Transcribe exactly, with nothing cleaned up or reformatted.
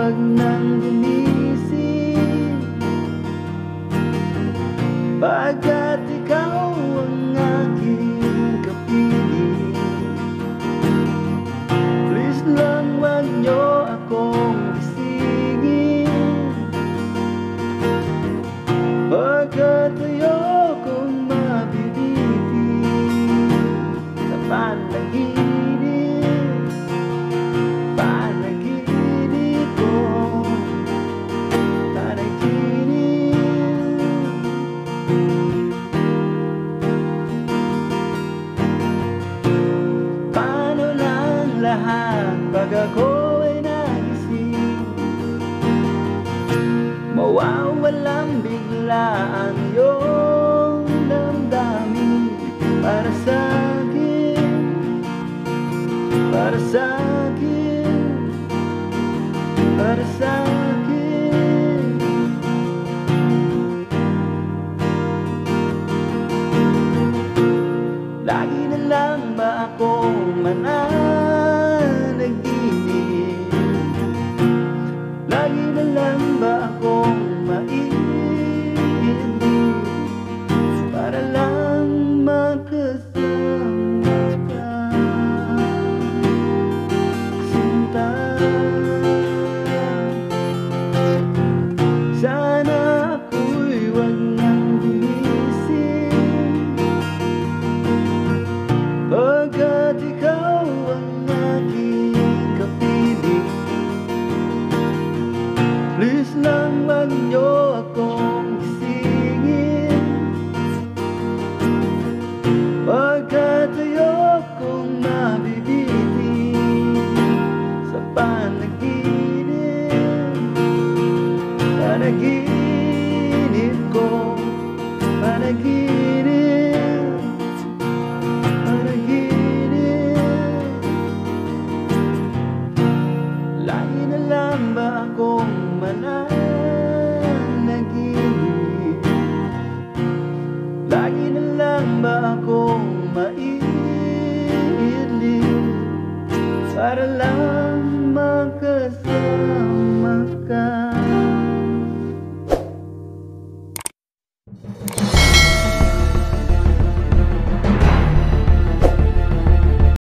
wag nang gumising, pagkat ikaw ang aking kapiling. Please lang wag niyo akong gisingin, pagkat ayokong mabibitin sa panaginip, panaginip ko, panaginip. Paano lang lahat pag ako ay nagising, mawawalang bigla ang iyong damdamin para sa'kin, para sa'kin, para sa'kin. Lagi na lang ba akong mananaginip? Lagi na lang ba akong maiinip para lang makasama ka, sinta? Sana ako'y wag nang gumising, pagkat ikaw ang aking kapiling. Please lang wag niyo ako